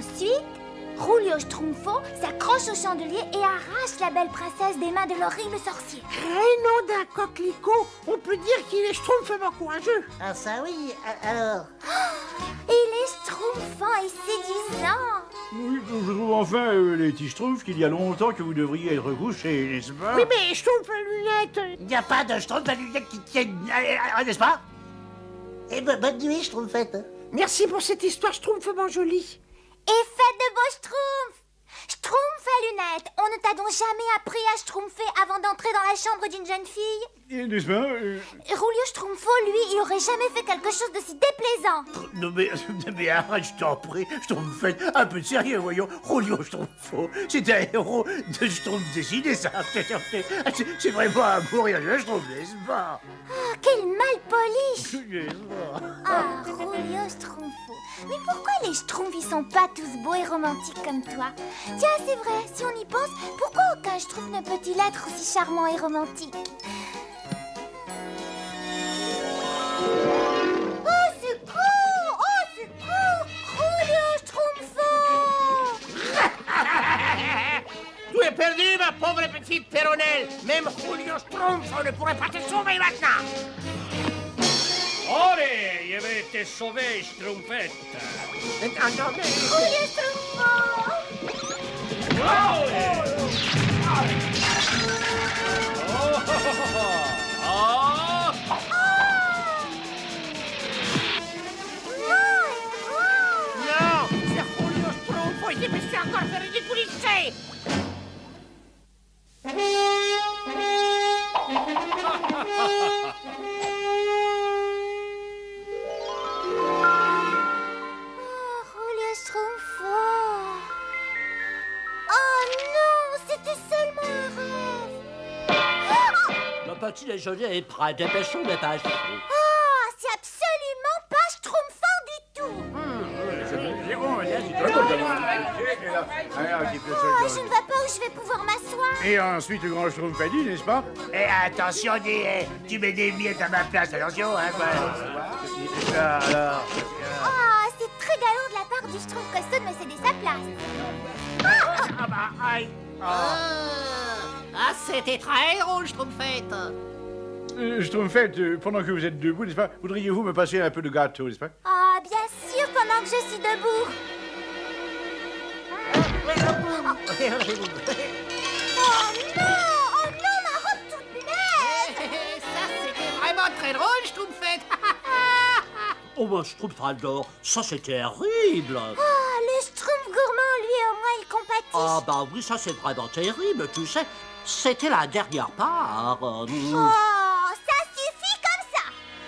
Ensuite, Julio Strumfo s'accroche au chandelier et arrache la belle princesse des mains de l'horrible sorcier. Nom d'un coquelicot, on peut dire qu'il est schtroumpfement courageux. Ah ça oui, alors... Il est schtroumpfant et séduisant. Oui, je trouve enfin, les petits schtroumpfs, qu'il y a longtemps que vous devriez être couchés, n'est-ce pas? Oui, mais schtroumpf à lunettes. Il n'y a pas de schtroumpf à lunettes qui tiennent, n'est-ce pas? Eh ben, bonne nuit, schtroumpfette. Merci pour cette histoire schtroumpfement jolie. Et faites de beaux schtroumpfs. Schtroumpf à lunettes, on ne t'a donc jamais appris à schtroumpfer avant d'entrer dans la chambre d'une jeune fille? N'est-ce pas? Julio Strumfo, lui, il aurait jamais fait quelque chose de si déplaisant. Non mais arrête, je t'en prie, Schtroumpfette, un peu de sérieux, voyons. Julio Strumfo, c'est un héros de Schtroumpf dessiné, ça. C'est vraiment un beau rien de Schtroumpf, n'est-ce pas? Oh, quel malpoli. Ah, Julio Strumfo. Mais pourquoi les Schtroumpfs, ils sont pas tous beaux et romantiques comme toi? Tiens, c'est vrai, si on y pense, pourquoi aucun Schtroumpf ne peut-il être aussi charmant et romantique? Oh, secours! Oh, secours! Julio Strumfo! Tu es perdu, ma pauvre petite Péronnelle. Même Julio Strumfo ne pourrait pas te sauver maintenant. Allez, je vais te sauver, Schtroumpfette. Non, mais... Julio Strumfo! Non, c'est Julio Strumfo et je me suis encore fait ridiculiser. Julio Strumfo! Oh non, c'était seulement un rêve! Le petit déjeuner est prêt, dépêchons, dépêchons. Oh, c'est absolument pas schtroumpfant du tout! Oh, je ne vois pas où je vais pouvoir m'asseoir. Et ensuite, le grand Schtroumpf a dit, n'est-ce pas? Eh, attention, tu mets des miettes à ma place, attention, hein, quoi. Alors... Oh, c'est très gallant de la part du Schtroumpf costaud de me céder sa place. Ah bah, aïe. Ah, c'était très drôle, Schtroumpfette. Schtroumpfette, pendant que vous êtes debout, n'est-ce pas? Voudriez-vous me passer un peu de gâteau, n'est-ce pas? Ah, bien sûr, pendant que je suis debout. Oh non, ma robe toute neuve. Ça, c'était vraiment très drôle, Schtroumpfette. Oh, ben, Schtroumpfador, ça c'est terrible. Oh, le Schtroumpf gourmand, lui, au moins, il compatit. Ah, bah oui, ça c'est vraiment terrible, tu sais. C'était la dernière part. Oh, ça suffit comme ça.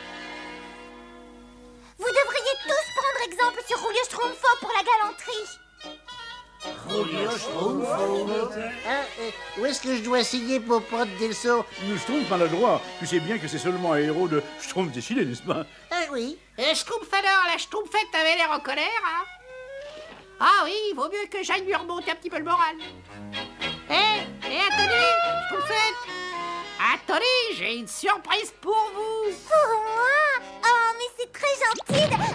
Vous devriez tous prendre exemple sur Julio Strumfo pour la galanterie. Julio Strumfo. Où est-ce que je dois signer pour prendre des leçons? Le Schtroumpf a le droit. Tu sais bien que c'est seulement un héros de Schtroumpf dessiné, n'est-ce pas? Ah oui. Schtroumpfador, la Schtroumpfette avait l'air en colère, hein? Ah oui, il vaut mieux que j'aille lui remonter un petit peu le moral. Attendez, Schtroumpfette. Attendez, j'ai une surprise pour vous. Pour moi? Oh, mais c'est très gentil de...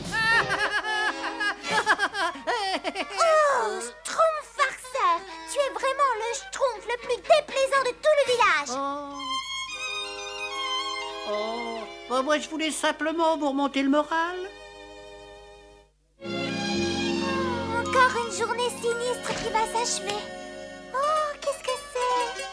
Oh, Schtroumpf farceur. Tu es vraiment le Schtroumpf le plus déplaisant de tout le village. Bah, moi je voulais simplement vous remonter le moral. Encore une journée sinistre qui va s'achever. Oh, qu'est-ce que c'est?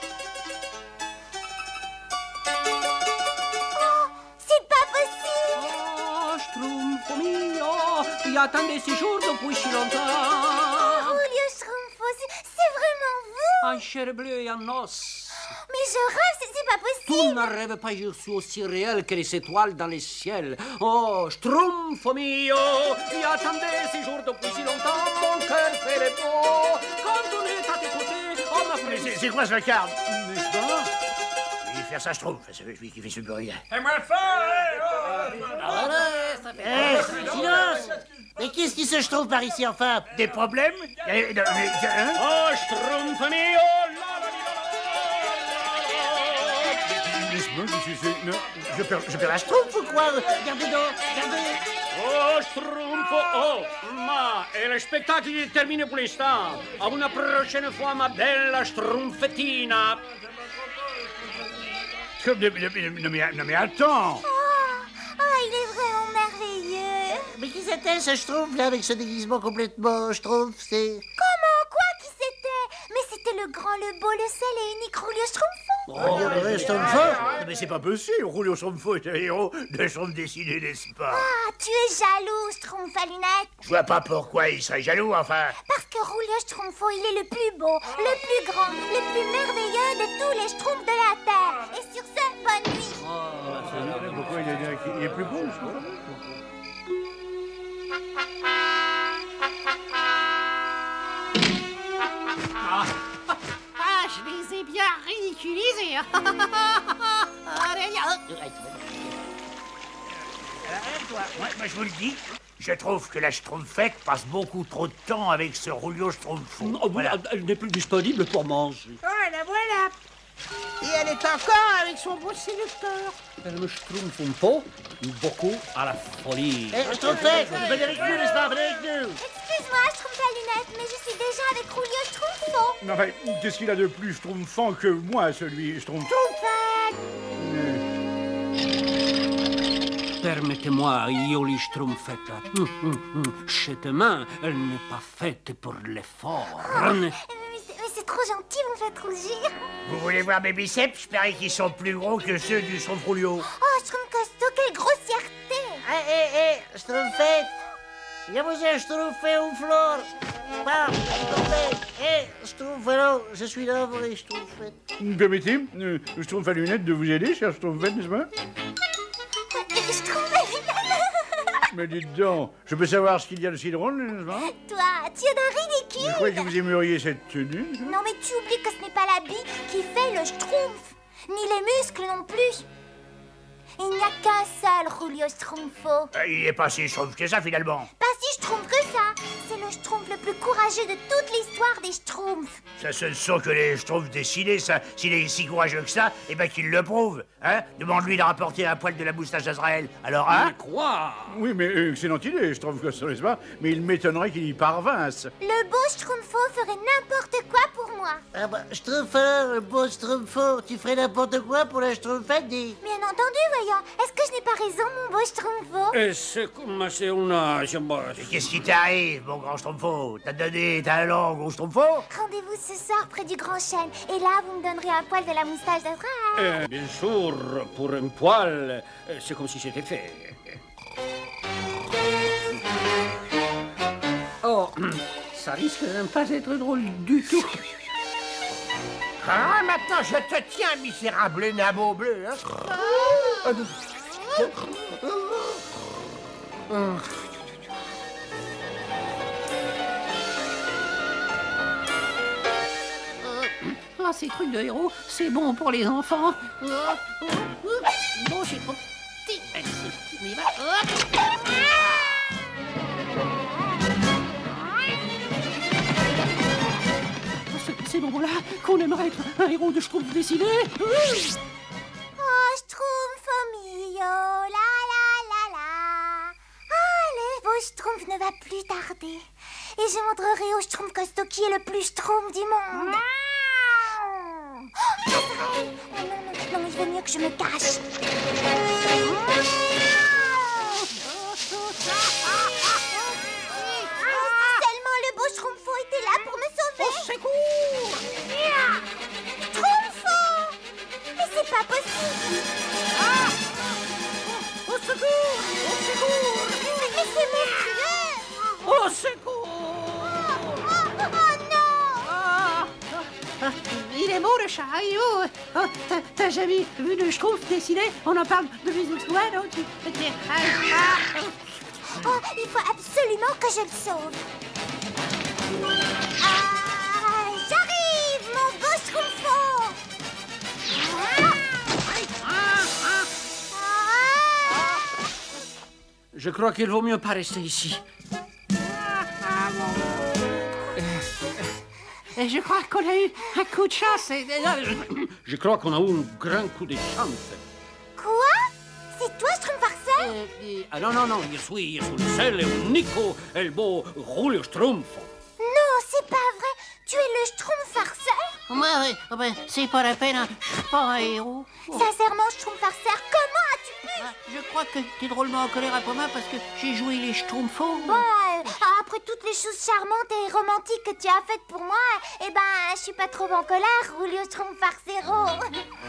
Oh, c'est pas possible. Oh, Schtroumpf mio, qui attendait ce jour depuis si longtemps. Oh, Julio Strumfo, c'est vraiment vous? En chair bleue et en os. Mais je rêve, c'est pas Tu possible. ne rêves pas, je suis aussi réel que les étoiles dans le ciel. Oh, Schtroumpf mio, qui attendait ce jour depuis si longtemps. Mon cœur fait le beau. Quand on est à tes côtés, on m'a Mais fait... c'est quoi ce vacarme, n'est-ce pas? Il fait ça Schtroumpf, c'est lui qui fait ce bruit. Silence. Mais qu'est-ce qui se trouve par ici, enfin? Des problèmes? Hein? Oh, Schtroumpf mio, N'est-ce pas? Non, Je perds la Schtroumpf ou quoi? Regardez donc, regardez. Oh, Schtroumpf, oh, ma, et le spectacle est terminé pour l'instant. À une prochaine fois, ma belle Schtroumpfettina. Non mais attends. Il est vraiment merveilleux. Mais qui c'était ce Schtroumpf là avec ce déguisement complètement Schtroumpf? C'est... Comment? Quoi? Qui c'était? Mais c'était le grand, le beau, le seul et unique Julio Schtroumpfo. Schtroumpf? Mais c'est pas possible. Julio Schtroumpfo est un héros de bande dessinée, n'est-ce pas? Ah, tu es jaloux, Schtroumpf à lunettes. Je vois pas pourquoi il serait jaloux, enfin. Parce que Julio Schtroumpfo, il est le plus beau, le plus grand, le plus merveilleux de tous les Schtroumpfs de la Terre. Et sur ce, bonne nuit. Pourquoi il est plus beau, je crois. Je les ai bien ridiculisés. Moi, je vous le dis, je trouve que la Schtroumpfette passe beaucoup trop de temps avec ce Julio Schtroumpfo. Oh, Voilà. Elle n'est plus disponible pour manger. Oh, la voilà. Et elle est encore avec son beau séducteur. Elle me Schtroumpf un peu, beaucoup à la folie. Eh, Schtroumpfette, venez avec nous, n'est-ce pas? Venez avec nous. Excuse-moi, Schtroumpf à lunettes, mais je suis déjà avec Julio Schtroumpfo. Mais enfin, qu'est-ce qu'il a de plus Schtroumpfant que moi, celui Schtroumpf? Permettez-moi, Yoli Schtroumpfetta. Cette main, elle n'est pas faite pour l'effort. Mais c'est trop gentil, vous me faites rougir. Vous voulez voir mes biceps? Je parie qu'ils sont plus gros que ceux du Schtroumpf Julio. Oh, Schtroumpf costaud, quelle grossièreté. Schtroumpfette. Je vous ai Schtroumpfé au flore. Pas, Schtroumpfette. Schtroumpf, alors, je suis là, vrai Schtroumpfette. Permettez, Schtroumpf à lunettes, de vous aider, cher Schtroumpfette, n'est-ce pas? Schtroumpf à lunettes. Mais dites donc, je peux savoir ce qu'il y a de si drôle, n'est-ce pas? Toi, tu es d'un ridicule. Je croyais que vous aimeriez cette tenue. Non, mais tu oublies que ce n'est pas l'habit qui fait le Schtroumpf, ni les muscles non plus. Il n'y a qu'un seul Julio Schtroumpfo. Il est pas si Schtroumpf que ça, finalement. Pas si Schtroumpf que ça. C'est le Schtroumpf le plus courageux de toute l'histoire des Schtroumpfs. Ça, ce ne sont que les Schtroumpfs dessinés, ça. S'il est si courageux que ça, eh ben qu'il le prouve, hein. Demande-lui de rapporter un poil de la moustache d'Azraël. Alors, hein? Quoi? Oui, mais excellente idée, Schtroumpf que ça, n'est-ce pas? Mais il m'étonnerait qu'il y parvinsse. Le beau Schtroumpfo ferait n'importe quoi pour moi. Ah bah, Schtroumpf, alors, le beau Schtroumpfo, tu ferais n'importe quoi pour la Schtroumpfette, dis. Bien entendu, voyons. Est-ce que je n'ai pas raison, mon beau Schtroumpfo? C'est comme c'est une... Et qu'est-ce qui t'arrive, mon grand Schtroumpfo? T'as donné ta langue au Schtroumpfo? Rendez-vous ce soir près du Grand Chêne. Et là, vous me donnerez un poil de la moustache d'Azraël. Bien sûr, pour un poil, c'est comme si c'était fait. Oh, ça risque de ne pas être drôle du tout. Ah, maintenant je te tiens, misérable nabo bleu, hein. Oh, ces trucs de héros, c'est bon pour les enfants. Bon, c'est trop petit. Allez, c'est petit, mais va. C'est ces moments-là qu'on aimerait être un héros de Schtroumpf dessiné. Oh, Schtroumpfo mio, la la la la. Ah, le beau Schtroumpf ne va plus tarder. Et je montrerai au Schtroumpf costaud qui est le plus Schtroumpf du monde. Oh, Azraël. Non, il vaut mieux que je me cache. Seulement le beau Schtroumpfo était là pour me sauver. Au secours! Schtroumpfo! Mais c'est pas possible. Au secours! Au secours! Mais c'est monstrueux. Au secours! Oh non! Il est beau le chat, il est beau. Oh, t'as jamais vu de Schtroumpf dessiné? On en parle de Physics One, non? Oh, il faut absolument que je le sauve. Ah, j'arrive, mon beau Schtroumpfo. Je crois qu'il vaut mieux pas rester ici. Et je crois qu'on a eu un coup de chance. Je crois qu'on a eu un grand coup de chance. Quoi? C'est toi, Schtroumpf farceur? Ah non, io sono il unico e il beau Julio Strumfo. Non, c'est pas vrai. Tu es le Schtroumpf farceur? Ouais, c'est pas la peine, hein. Je suis pas un héros. Sincèrement, Schtroumpf farceur, comment as-tu pu? Je crois que t'es drôlement en colère après moi parce que j'ai joué les Schtroumpfos. Bon, après toutes les choses charmantes et romantiques que tu as faites pour moi, eh ben, je suis pas trop en colère, Julio Schtroumpf farcero.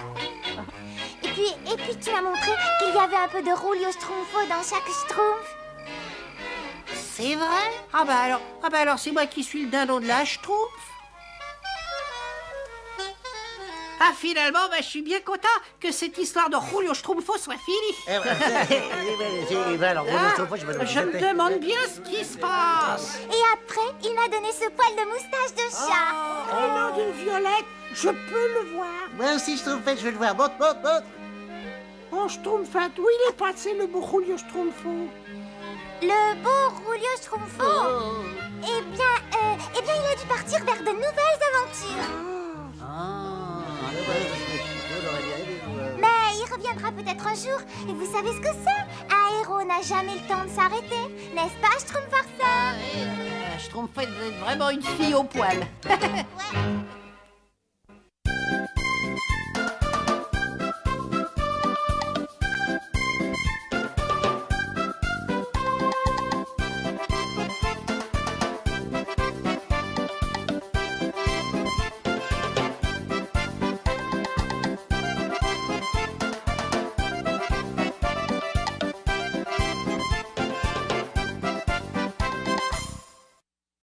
Et puis tu m'as montré qu'il y avait un peu de Julio Schtroumpfo dans chaque Schtroumpf. C'est vrai? Ah bah alors c'est moi qui suis le dindon de la Schtroumpf. Ah, finalement, je suis bien content que cette histoire de Julio Strumfo soit finie. Je me demande bien ce qui se passe. Et après, il m'a donné ce poil de moustache de chat. Oh non, d'une Violette, je peux le voir. Moi aussi, Schtroumpfette, je veux le voir. Montre. Oh, Schtroumpfette, où il est passé le beau Julio Strumfo? Le beau Julio Schtroumpfo. Eh bien, il a dû partir vers de nouvelles aventures. Mais il reviendra peut-être un jour. Et vous savez ce que c'est? Un héros n'a jamais le temps de s'arrêter. N'est-ce pas, Schtroumpf farceur? Schtroumpfette, vous êtes vraiment une fille au poil. Ouais.